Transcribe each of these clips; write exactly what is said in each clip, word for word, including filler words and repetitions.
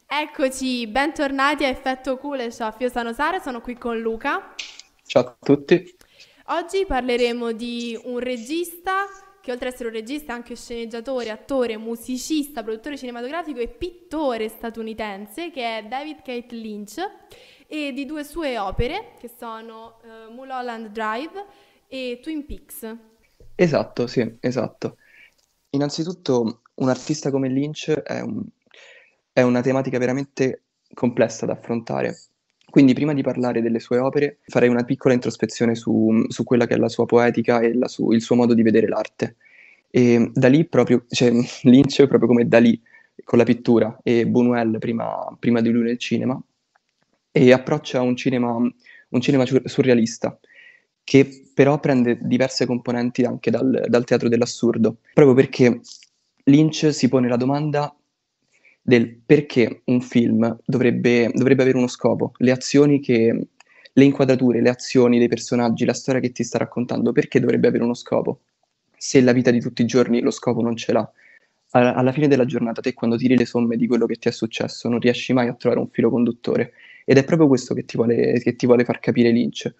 Eccoci, bentornati a Effetto Kuleshov. Io sono Sara, sono qui con Luca. Ciao a tutti. Oggi parleremo di un regista che oltre ad essere un regista è anche sceneggiatore, attore, musicista, produttore cinematografico e pittore statunitense, che è David Kate Lynch, e di due sue opere che sono eh, Mulholland Drive e Twin Peaks. Esatto, sì, esatto. Innanzitutto, un artista come Lynch è, un- è una tematica veramente complessa da affrontare. Quindi, prima di parlare delle sue opere, farei una piccola introspezione su, su quella che è la sua poetica e la su- il suo modo di vedere l'arte. E da lì proprio, cioè, Lynch proprio come Dalì con la pittura e Buñuel prima, prima di lui nel cinema, e approccia un cinema, un cinema sur- surrealista che però prende diverse componenti anche dal, dal teatro dell'assurdo, proprio perché Lynch si pone la domanda del perché un film dovrebbe, dovrebbe avere uno scopo, le azioni che, le inquadrature, le azioni dei personaggi, la storia che ti sta raccontando, perché dovrebbe avere uno scopo? Se la vita di tutti i giorni lo scopo non ce l'ha. Alla, alla fine della giornata, te quando tiri le somme di quello che ti è successo, non riesci mai a trovare un filo conduttore. Ed è proprio questo che ti vuole, che ti vuole far capire Lynch.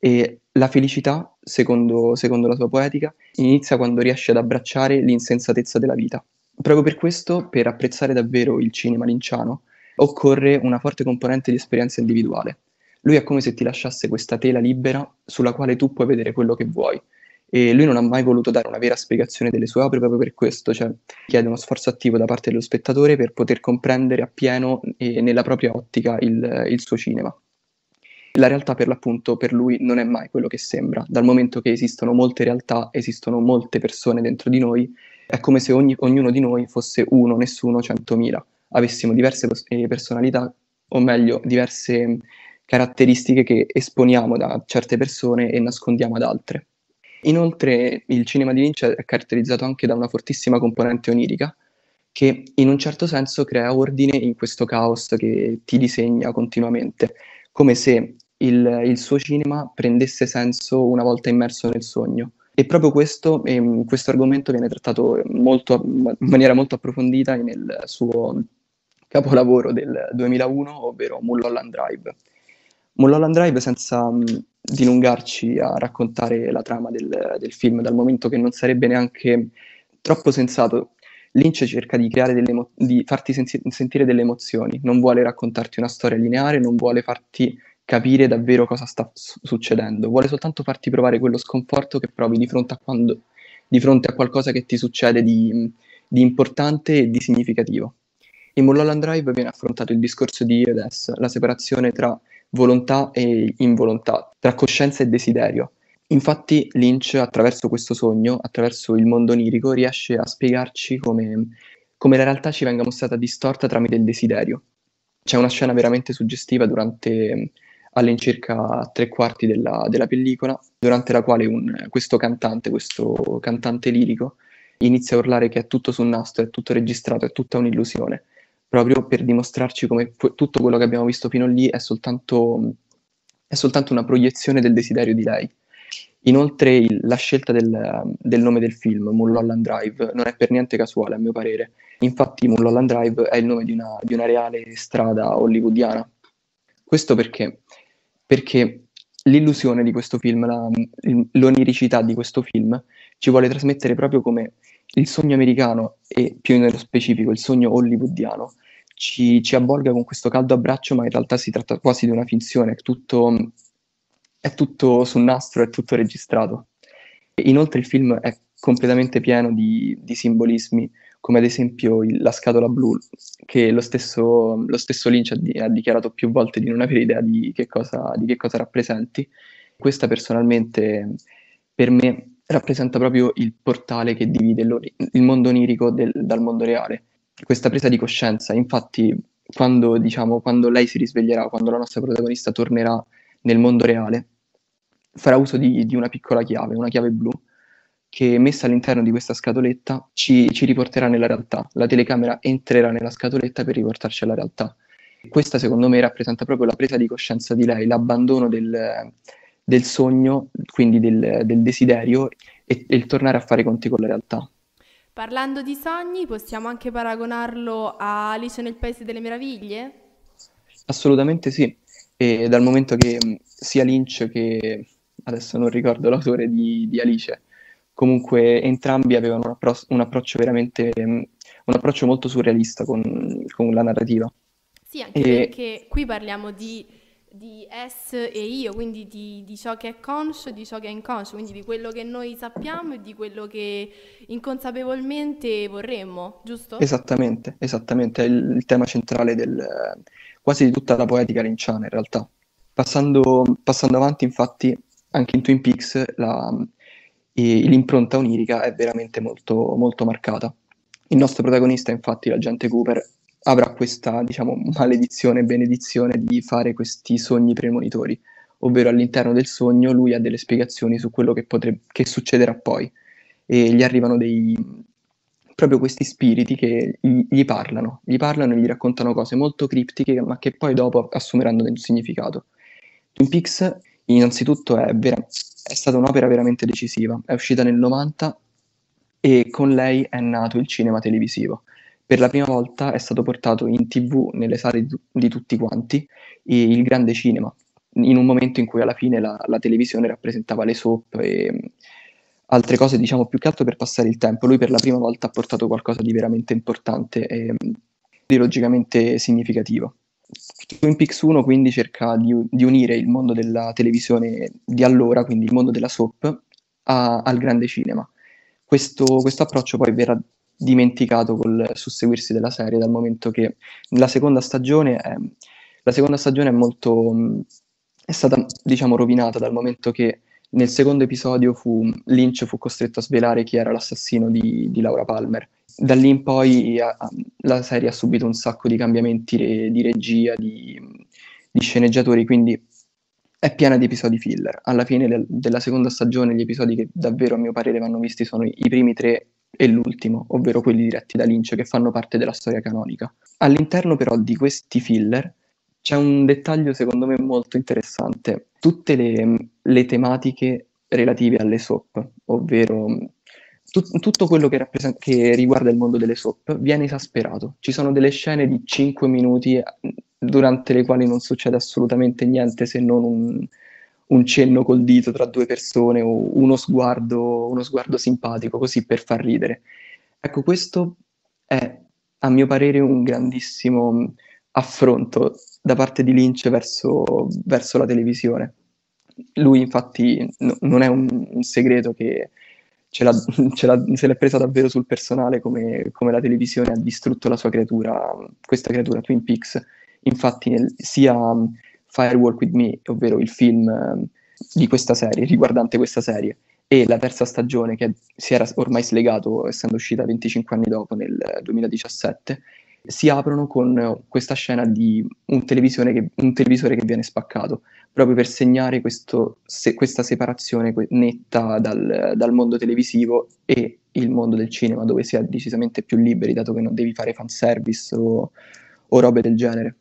E la felicità, secondo, secondo la sua poetica, inizia quando riesci ad abbracciare l'insensatezza della vita. Proprio per questo, per apprezzare davvero il cinema linciano, occorre una forte componente di esperienza individuale. Lui è come se ti lasciasse questa tela libera sulla quale tu puoi vedere quello che vuoi. E lui non ha mai voluto dare una vera spiegazione delle sue opere proprio per questo, cioè chiede uno sforzo attivo da parte dello spettatore per poter comprendere appieno e nella propria ottica il, il suo cinema. La realtà per l'appunto per lui non è mai quello che sembra, dal momento che esistono molte realtà, esistono molte persone dentro di noi, è come se ogni- ognuno di noi fosse uno, nessuno, centomila, avessimo diverse pos- eh, personalità, o meglio, diverse caratteristiche che esponiamo da certe persone e nascondiamo ad altre. Inoltre, il cinema di Lynch è caratterizzato anche da una fortissima componente onirica, che in un certo senso crea ordine in questo caos che ti disegna continuamente, come se il, il suo cinema prendesse senso una volta immerso nel sogno. E proprio questo, ehm, questo argomento viene trattato molto, in maniera molto approfondita nel suo capolavoro del duemilauno, ovvero Mulholland Drive. Mulholland Drive, senza mh, dilungarci a raccontare la trama del, del film, dal momento che non sarebbe neanche troppo sensato, Lynch cerca di creare delle emo- di farti sensi- sentire delle emozioni, non vuole raccontarti una storia lineare, non vuole farti capire davvero cosa sta su- succedendo, vuole soltanto farti provare quello sconforto che provi di fronte a, quando, di fronte a qualcosa che ti succede di, di importante e di significativo. In Mulholland Drive viene affrontato il discorso di io ed es, la separazione tra volontà e involontà, tra coscienza e desiderio. Infatti Lynch, attraverso questo sogno, attraverso il mondo onirico, riesce a spiegarci come, come la realtà ci venga mostrata distorta tramite il desiderio. C'è una scena veramente suggestiva durante all'incirca tre quarti della, della pellicola, durante la quale un- questo cantante, questo cantante lirico, inizia a urlare che è tutto sul nastro, è tutto registrato, è tutta un'illusione, proprio per dimostrarci come fu- tutto quello che abbiamo visto fino lì è soltanto, è soltanto una proiezione del desiderio di lei. Inoltre il- la scelta del, del nome del film, Mulholland Drive, non è per niente casuale a mio parere. Infatti Mulholland Drive è il nome di una, di una reale strada hollywoodiana. Questo perché? Perché l'illusione di questo film, la- l'oniricità di questo film ci vuole trasmettere proprio come il sogno americano e più nello specifico il sogno hollywoodiano ci, ci avvolga con questo caldo abbraccio, ma in realtà si tratta quasi di una finzione, è tutto, è tutto sul nastro, è tutto registrato. E inoltre il film è completamente pieno di, di simbolismi, come ad esempio il- la scatola blu, che lo stesso, lo stesso Lynch ha, di- ha dichiarato più volte di non avere idea di che cosa, di che cosa rappresenti. Questa personalmente per me rappresenta proprio il portale che divide l'oni- il mondo onirico del- dal mondo reale. Questa presa di coscienza, infatti, quando, diciamo, quando lei si risveglierà, quando la nostra protagonista tornerà nel mondo reale, farà uso di, di una piccola chiave, una chiave blu, che messa all'interno di questa scatoletta ci, ci riporterà nella realtà. La telecamera entrerà nella scatoletta per riportarci alla realtà. Questa secondo me rappresenta proprio la presa di coscienza di lei, l'abbandono del, del sogno, quindi del, del desiderio e, e il tornare a fare i conti con la realtà. Parlando di sogni, possiamo anche paragonarlo a Alice nel Paese delle Meraviglie? Assolutamente sì, e dal momento che mh, sia Lynch che, adesso non ricordo l'autore di, di Alice, comunque entrambi avevano un, appro- un approccio veramente, mh, un approccio molto surrealista con, con la narrativa. Sì, anche E perché qui parliamo di, di es e io, quindi di, di ciò che è conscio e di ciò che è inconscio, quindi di quello che noi sappiamo e di quello che inconsapevolmente vorremmo, giusto? esattamente, esattamente, è il, il tema centrale del, quasi di tutta la poetica linciana in realtà. Passando, passando avanti, infatti, anche in Twin Peaks la- i- l'impronta onirica è veramente molto, molto marcata. Il nostro protagonista, infatti, l'agente Cooper, avrà questa, diciamo, maledizione e benedizione di fare questi sogni premonitori, ovvero all'interno del sogno lui ha delle spiegazioni su quello che, potrebbe, che succederà poi e gli arrivano dei, proprio questi spiriti che gli, gli parlano, gli parlano e gli raccontano cose molto criptiche, ma che poi dopo assumeranno un significato. Twin Peaks, innanzitutto, è, vera- è stata un'opera veramente decisiva. È uscita nel novanta e con lei è nato il cinema televisivo. Per la prima volta è stato portato in T V nelle sale di, tu- di tutti quanti il grande cinema, in un momento in cui alla fine la, la televisione rappresentava le soap e mh, altre cose, diciamo, più che altro per passare il tempo. Lui per la prima volta ha portato qualcosa di veramente importante e mh, di logicamente significativo. Twin Peaks uno quindi cerca di, di unire il mondo della televisione di allora, quindi il mondo della soap, a- al grande cinema. Questo, questo approccio poi verrà dimenticato col susseguirsi della serie, dal momento che la seconda stagione è, la seconda stagione è molto, mh, è stata, diciamo, rovinata dal momento che nel secondo episodio fu, Lynch fu costretto a svelare chi era l'assassino di, di Laura Palmer. Da lì in poi a- a- la serie ha subito un sacco di cambiamenti re- di regia, di, di sceneggiatori, quindi è piena di episodi filler. Alla fine del- della seconda stagione gli episodi che davvero a mio parere vanno visti sono i, i primi tre e l'ultimo, ovvero quelli diretti da Lynch che fanno parte della storia canonica. All'interno però di questi filler c'è un dettaglio secondo me molto interessante. Tutte le, le tematiche relative alle soap, ovvero tut- tutto quello che, rappresen- che riguarda il mondo delle soap, viene esasperato. Ci sono delle scene di cinque minuti eh, durante le quali non succede assolutamente niente se non un, un cenno col dito tra due persone o uno sguardo, uno sguardo simpatico, così per far ridere. Ecco, questo è, a mio parere, un grandissimo affronto da parte di Lynch verso, verso la televisione. Lui, infatti, no- non è un, un segreto che ce l'ha, ce l'ha- se l'è presa davvero sul personale come, come la televisione ha distrutto la sua creatura, questa creatura Twin Peaks. Infatti, nel- sia um, Firewalk with Me, ovvero il film um, di questa serie, riguardante questa serie, e la terza stagione che si era ormai slegato, essendo uscita venticinque anni dopo, nel duemiladiciassette, si aprono con questa scena di un, televisione che- un televisore che viene spaccato, proprio per segnare questo- se- questa separazione que- netta dal, dal mondo televisivo e il mondo del cinema, dove si è decisamente più liberi, dato che non devi fare fanservice o, o robe del genere.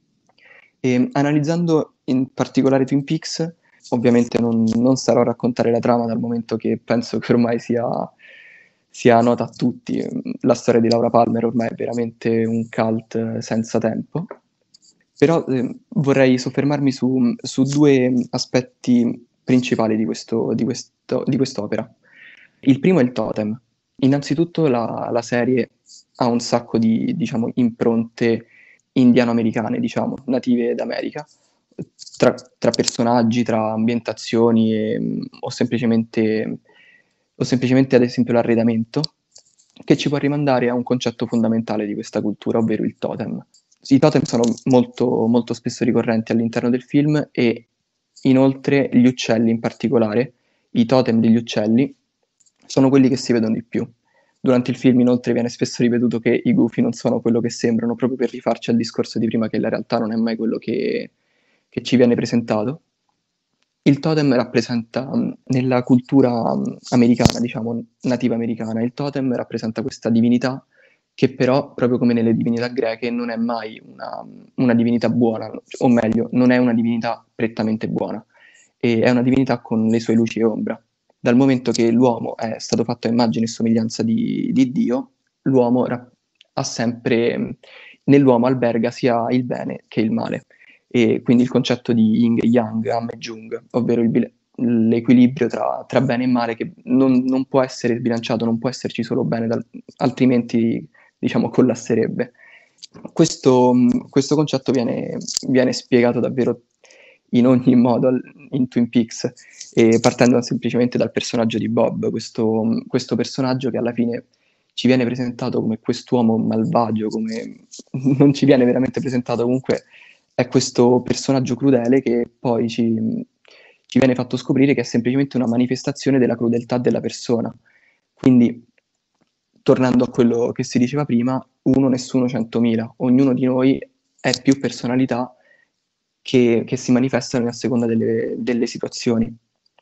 E, analizzando in particolare Twin Peaks, ovviamente non, non starò a raccontare la trama dal momento che penso che ormai sia, sia nota a tutti. La storia di Laura Palmer ormai è veramente un cult eh, senza tempo. Però eh, vorrei soffermarmi su, su due aspetti principali di, questo, di, questo, di quest'opera. Il primo è il totem. Innanzitutto la, la serie ha un sacco di, diciamo, impronte indiano-americane, diciamo, native d'America, tra, tra personaggi, tra ambientazioni e, mh, o semplicemente, o semplicemente ad esempio l'arredamento, che ci può rimandare a un concetto fondamentale di questa cultura, ovvero il totem. I totem sono molto, molto spesso ricorrenti all'interno del film e inoltre gli uccelli in particolare, i totem degli uccelli, sono quelli che si vedono di più. Durante il film inoltre viene spesso ripetuto che i gufi non sono quello che sembrano, proprio per rifarci al discorso di prima che la realtà non è mai quello che, che ci viene presentato. Il totem rappresenta, mh, nella cultura mh, americana, diciamo, nativa americana, il totem rappresenta questa divinità che però, proprio come nelle divinità greche, non è mai una, una divinità buona, o meglio, non è una divinità prettamente buona, e è una divinità con le sue luci e ombra. dal momento che l'uomo è stato fatto a immagine e somiglianza di, di Dio, l'uomo ra- ha sempre, nell'uomo alberga sia il bene che il male. E quindi il concetto di yin e yang, Ham e Jung, ovvero il bil- l'equilibrio tra, tra bene e male che non, non può essere sbilanciato, non può esserci solo bene, dal- altrimenti diciamo collasserebbe. Questo, questo concetto viene, viene spiegato davvero in ogni modo al- in Twin Peaks, e partendo semplicemente dal personaggio di Bob, questo, questo personaggio che alla fine ci viene presentato come quest'uomo malvagio, come non ci viene veramente presentato, comunque è questo personaggio crudele che poi ci, ci viene fatto scoprire che è semplicemente una manifestazione della crudeltà della persona. Quindi, tornando a quello che si diceva prima, uno, nessuno, centomila. Ognuno di noi è più personalità che, che si manifestano a seconda delle, delle situazioni.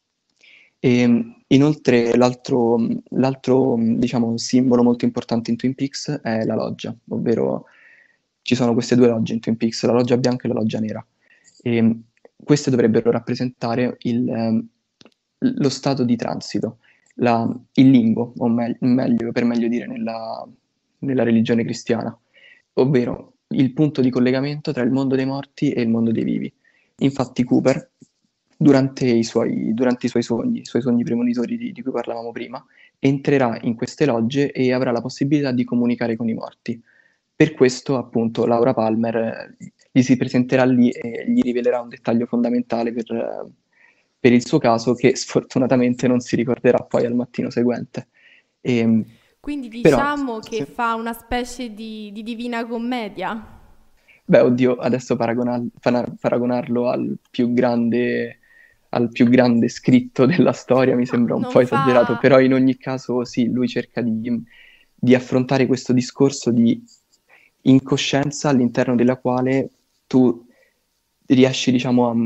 E, inoltre, l'altro, l'altro, diciamo, simbolo molto importante in Twin Peaks è la loggia, ovvero ci sono queste due logge in Twin Peaks, la loggia bianca e la loggia nera. E queste dovrebbero rappresentare il, ehm, lo stato di transito, la- il limbo, o me- meglio, per meglio dire, nella, nella religione cristiana, ovvero il punto di collegamento tra il mondo dei morti e il mondo dei vivi. Infatti Cooper, durante i suoi, durante i suoi sogni, i suoi sogni premonitori di, di cui parlavamo prima, entrerà in queste logge e avrà la possibilità di comunicare con i morti. Per questo, appunto, Laura Palmer eh, gli si presenterà lì e gli rivelerà un dettaglio fondamentale per, eh, per il suo caso, che sfortunatamente non si ricorderà poi al mattino seguente. E, Quindi però, diciamo che sì. fa una specie di, di divina commedia. Beh, oddio, adesso paragona- pana- paragonarlo al più grande, al più grande scritto della storia mi No, sembra un non po' esagerato, fa... però in ogni caso sì, lui cerca di, di affrontare questo discorso di incoscienza all'interno della quale tu riesci, diciamo, a...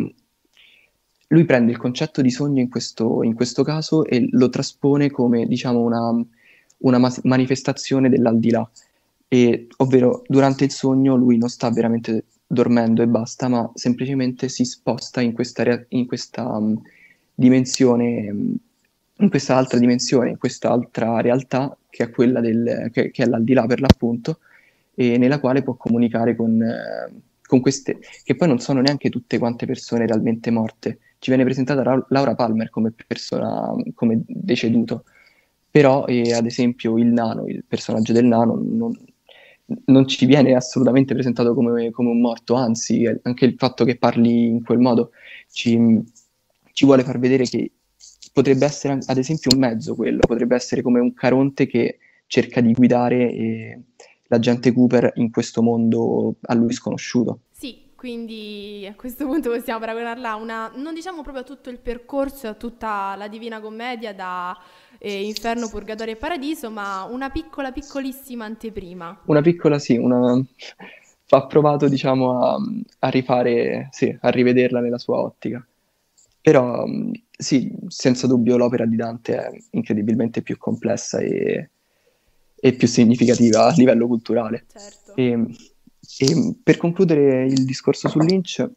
Lui prende il concetto di sogno in questo, in questo caso e lo traspone come, diciamo, una, una mas- manifestazione dell'aldilà, e, ovvero durante il sogno lui non sta veramente dormendo e basta, ma semplicemente si sposta in questa, rea- in questa um, dimensione, um, in questa altra dimensione, in questa altra realtà che è quella del, che, che è l'aldilà per l'appunto, e nella quale può comunicare con, eh, con queste, che poi non sono neanche tutte quante persone realmente morte. Ci viene presentata Ra- Laura Palmer come persona, come deceduto, però eh, ad esempio il nano, il personaggio del nano, non, non ci viene assolutamente presentato come, come un morto, anzi eh, anche il fatto che parli in quel modo ci, ci vuole far vedere che potrebbe essere ad esempio un mezzo quello, potrebbe essere come un Caronte che cerca di guidare eh, l'agente Cooper in questo mondo a lui sconosciuto. Sì, quindi a questo punto possiamo paragonarla a una, non diciamo proprio a tutto il percorso, a tutta la Divina Commedia da eh, Inferno, Purgatorio e Paradiso, ma una piccola, piccolissima anteprima. Una piccola, sì, una... ha provato, diciamo, a, a rifare, sì, a rivederla nella sua ottica. Però, mh, sì, senza dubbio l'opera di Dante è incredibilmente più complessa e, e più significativa a livello culturale. Certo. E, e per concludere il discorso su Lynch,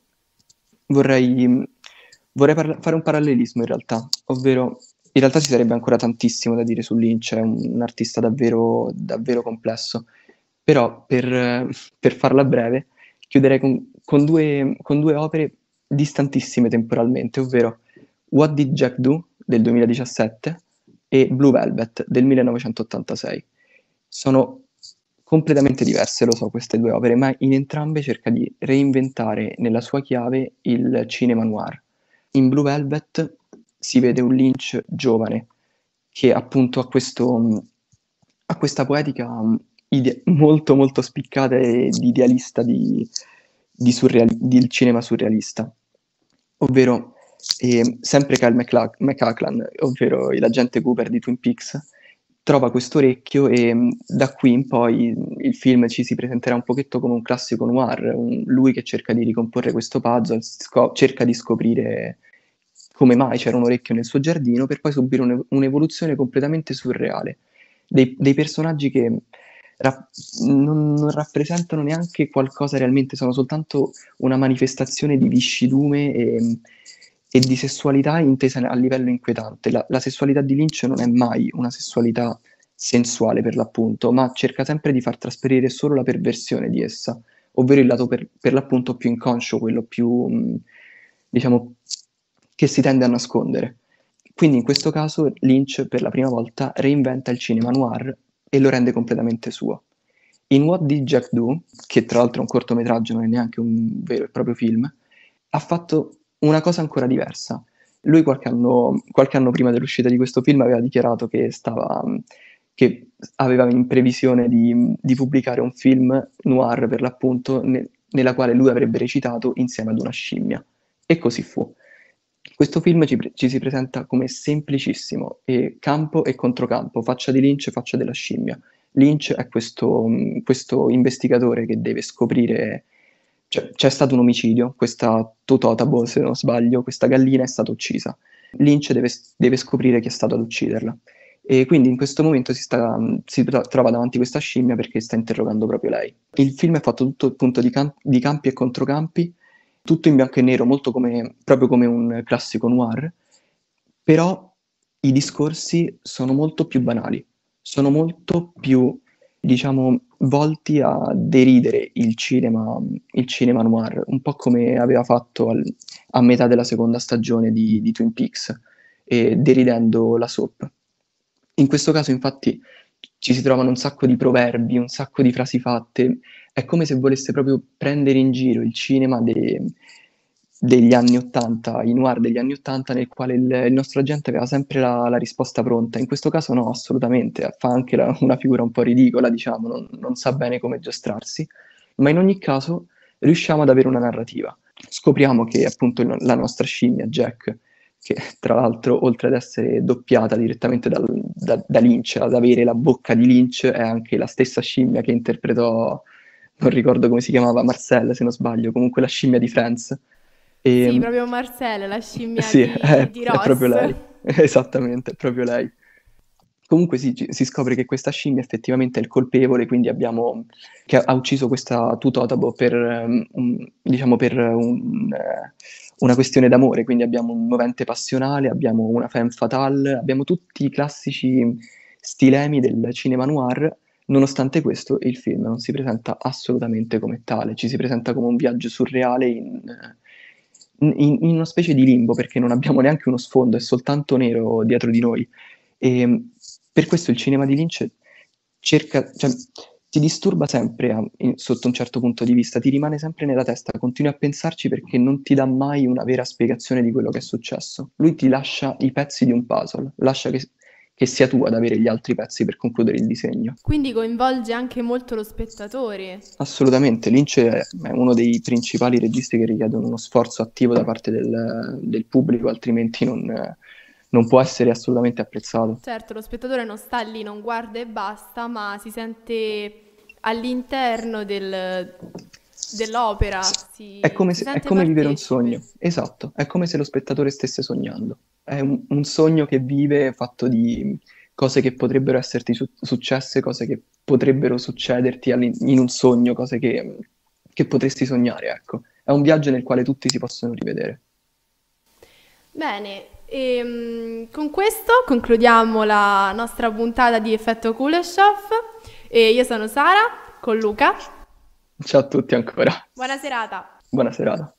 vorrei, vorrei parla- fare un parallelismo in realtà, ovvero in realtà ci sarebbe ancora tantissimo da dire su Lynch, è un, un artista davvero, davvero complesso, però per, eh, per farla breve chiuderei con, con due, con due opere distantissime temporalmente, ovvero What Did Jack Do del duemiladiciassette e Blue Velvet del millenovecentottantasei. Sono completamente diverse, lo so, queste due opere, ma in entrambe cerca di reinventare nella sua chiave il cinema noir. In Blue Velvet si vede un Lynch giovane che appunto ha, questo, ha questa poetica mh, ide- molto molto spiccata e di idealista di, di surreali- del cinema surrealista, ovvero eh, sempre Kyle MacLa- MacLachlan, ovvero l'agente Cooper di Twin Peaks, trova questo orecchio e mh, da qui in poi mh, il film ci si presenterà un pochetto come un classico noir, un- lui che cerca di ricomporre questo puzzle, sco- cerca di scoprire come mai c'era un orecchio nel suo giardino, per poi subire un'e- un'evoluzione completamente surreale. Dei, dei personaggi che ra- non, non rappresentano neanche qualcosa realmente, sono soltanto una manifestazione di viscidume e, e di sessualità intesa a livello inquietante. La, la sessualità di Lynch non è mai una sessualità sensuale per l'appunto, ma cerca sempre di far trasparire solo la perversione di essa, ovvero il lato per, per l'appunto più inconscio, quello più, mh, diciamo, che si tende a nascondere. Quindi in questo caso Lynch per la prima volta reinventa il cinema noir e lo rende completamente suo. In What Did Jack Do, che tra l'altro è un cortometraggio, non è neanche un vero e proprio film, ha fatto una cosa ancora diversa. Lui qualche anno, qualche anno prima dell'uscita di questo film aveva dichiarato che, stava, che aveva in previsione di, di pubblicare un film noir per l'appunto ne, nella quale lui avrebbe recitato insieme ad una scimmia. E così fu. Questo film ci, pre- ci si presenta come semplicissimo, e campo e controcampo, faccia di Lynch, faccia della scimmia. Lynch è questo, mh, questo investigatore che deve scoprire, cioè, c'è stato un omicidio, questa Tototabo, se non sbaglio, questa gallina è stata uccisa. Lynch deve, deve scoprire chi è stato ad ucciderla. E quindi in questo momento si, sta, si tro- trova davanti a questa scimmia perché sta interrogando proprio lei. Il film è fatto tutto appunto di, cam- di campi e controcampi, tutto in bianco e nero, molto come, proprio come un classico noir, però i discorsi sono molto più banali, sono molto più, diciamo, volti a deridere il cinema, il cinema noir, un po' come aveva fatto al- a metà della seconda stagione di, di Twin Peaks, e deridendo la soap. In questo caso, infatti, ci si trovano un sacco di proverbi, un sacco di frasi fatte. È come se volesse proprio prendere in giro il cinema de- degli anni Ottanta, i noir degli anni Ottanta, nel quale il, il nostro agente aveva sempre la, la risposta pronta. In questo caso no, assolutamente. Fa anche la- una figura un po' ridicola, diciamo, non, non sa bene come giostrarsi, ma in ogni caso riusciamo ad avere una narrativa. Scopriamo che appunto il- la nostra scimmia, Jack, che tra l'altro oltre ad essere doppiata direttamente dal- da, da Lynch, ad avere la bocca di Lynch, è anche la stessa scimmia che interpretò, non ricordo come si chiamava, Marcella se non sbaglio, comunque la scimmia di Friends. Sì, E, proprio Marcella, la scimmia sì, di, è, di è proprio Ross. lei, esattamente, è proprio lei. Comunque sì, ci- si scopre che questa scimmia effettivamente è il colpevole, quindi abbiamo che ha ucciso questa Tutotabo per, ehm, un- diciamo, per un, eh, una questione d'amore, quindi abbiamo un movente passionale, abbiamo una femme fatale, abbiamo tutti i classici stilemi del cinema noir. Nonostante questo, il film non si presenta assolutamente come tale, ci si presenta come un viaggio surreale in, in- in una specie di limbo, perché non abbiamo neanche uno sfondo, è soltanto nero dietro di noi. E per questo il cinema di Lynch cerca, cioè, ti disturba sempre a- in- sotto un certo punto di vista, ti rimane sempre nella testa, continui a pensarci perché non ti dà mai una vera spiegazione di quello che è successo. Lui ti lascia i pezzi di un puzzle, lascia che, che sia tu ad avere gli altri pezzi per concludere il disegno. Quindi coinvolge anche molto lo spettatore. Assolutamente, Lynch è è uno dei principali registi che richiedono uno sforzo attivo da parte del, del pubblico, altrimenti non, non può essere assolutamente apprezzato. Certo, lo spettatore non sta lì, non guarda e basta, ma si sente all'interno del- dell'opera, È si, come si se- è sente come vivere un sogno, partecipe. esatto, è come se lo spettatore stesse sognando. È un, un sogno che vive fatto di cose che potrebbero esserti su- successe, cose che potrebbero succederti all'in- in un sogno, cose che, che potresti sognare, ecco. È un viaggio nel quale tutti si possono rivedere. Bene, ehm, con questo concludiamo la nostra puntata di Effetto Kuleshov. E io sono Sara, con Luca. Ciao a tutti ancora, Buona serata. buona serata.